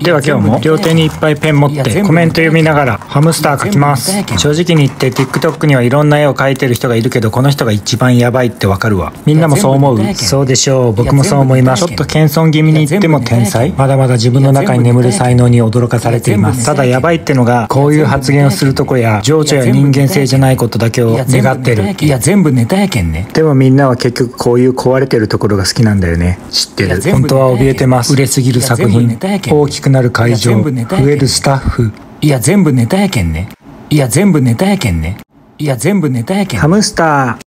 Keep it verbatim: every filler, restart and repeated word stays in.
では今日も両手にいっぱいペン持ってコメント読みながらハムスター描きます。正直に言って TikTok にはいろんな絵を描いてる人がいるけど、この人が一番やばいってわかるわ。みんなもそう思う？そうでしょう。僕もそう思います。ちょっと謙遜気味に言っても天才、まだまだ自分の中に眠る才能に驚かされています。ただやばいってのが、こういう発言をするとこや情緒や人間性じゃないことだけを願ってる。 いや全部ネタやけんね。 でもみんなは結局こういう壊れてるところが好きなんだよね。知ってる。本当は怯えてます。売れすぎる作品、大きくなる会場、増えるスタッフ。 いや全部ネタやけんね。いや全部ネタやけんね。いや全部ネタやけん。 ハムスター。